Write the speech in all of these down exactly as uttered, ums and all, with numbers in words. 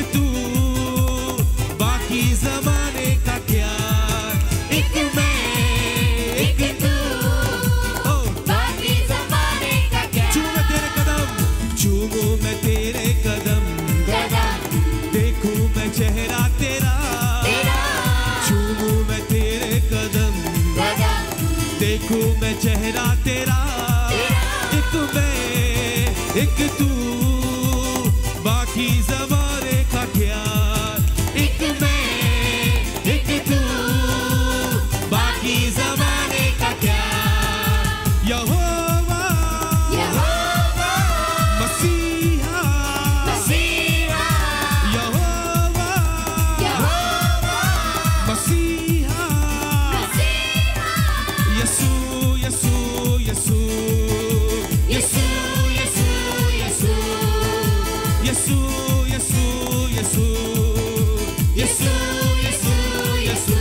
तू, बाकी ज़माने का क्या। एक मैं, एक तू, बाकी ज़माने का क्या। चूमूं तेरे कदम, चूमूं मैं तेरे कदम, देखूं मैं चेहरा तेरा, चूमूं मैं तेरे कदम, देखूं मैं चेहरा तेरा। एक मैं, एक तू, बाकी ज़माने का क्या। एक मैं, एक तू, बाकी ज़माने का क्या। यहोवा, यहोवा, मसीहा, मसीहा, यहोवा, यहोवा, मसीहा, मसीहा, यसू, यसू, यसू, यसू, यसू, यसू, यसू, यसू, यसू, यसू, यसू, यसू।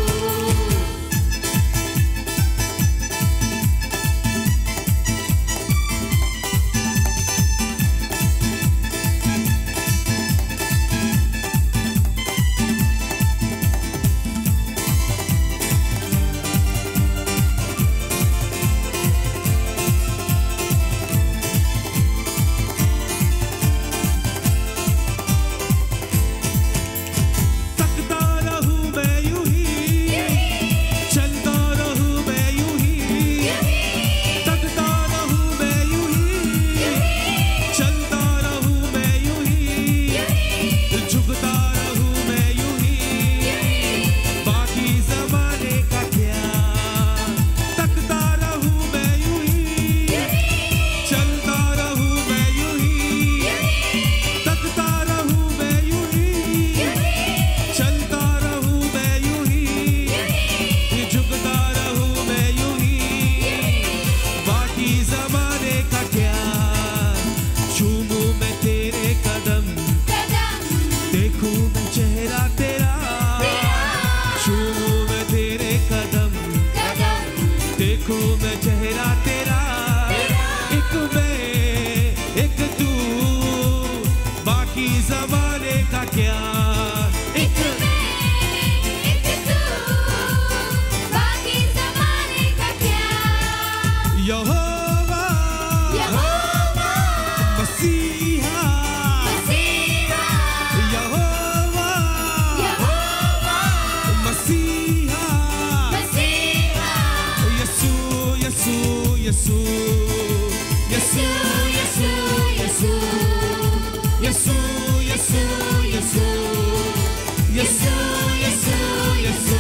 तकता रहूं मैं यूं ही, चलता रहूं मैं यूं ही, तकता रहूं मैं यूं ही, चलता रहूं मैं यूं ही, झुकता रहूं मैं यूं ही, बाकी ज़माने का क्या। तकता रहूं मैं यूं ही, चलता रहूं मैं यूं ही, तकता रहूं मैं यूं ही, चलता रहूं मैं यूं ही, झुकता रहूं मैं यूं ही, बाकी ज़माने का क्या। चूमूं मैं तेरे कदम, देखूं मैं चेहरा तेरा, चूमूं मैं तेरे कदम, देखूं मैं चेहरा तेरा। एक मैं, एक तू, बाकी ज़माने का क्या। एक यहोवा, यहोवा, मसीहा, मसीहा, यहोवा, यहोवा, मसीहा, मसीहा, यसू, यसू, यसू, यसू, यसू, यसू, यसू, यसू, यसू, यसू, यसू, यसू।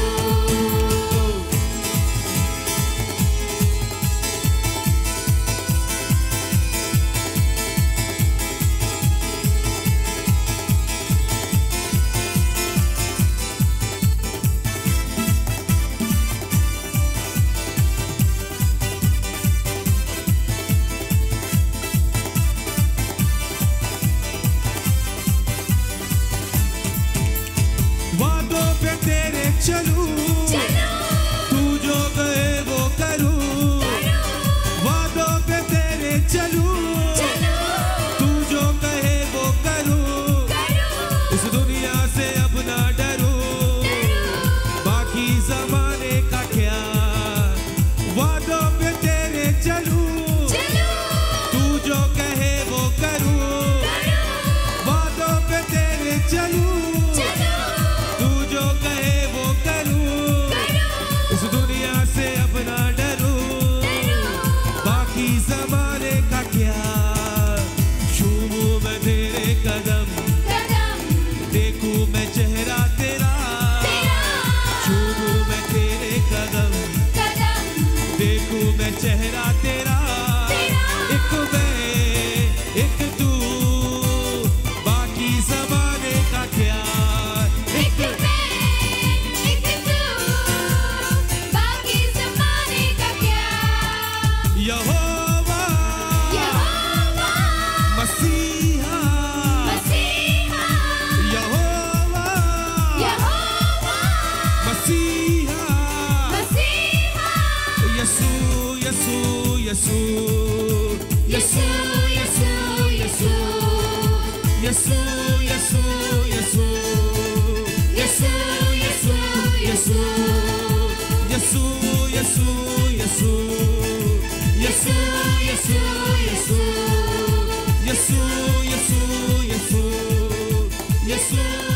वादों पे तेरे चलूं, तू जो कहे वो करूं, वादों पे तेरे चलूं, तू जो कहे वो करूं, इस दुनिया से अब ना डरूं, बाकी ज़माने का क्या। वादों पे तेरे चलूं, तू जो कहे वो करूं, वादों पे तेरे चलूं, तू जो कहे वो करूं, इस दुनिया से अब ना डरूं, बाकी ज़माने का क्या। चूमूं मैं तेरे कदम, देखूं मैं चेहरा तेरा, चूमूं मैं तेरे कदम, देखूं मैं चेहरा तेरा। एक मैं, एक तू, बाकी ज़माने का क्या। यीशु यीशु यीशु यीशु यीशु यीशु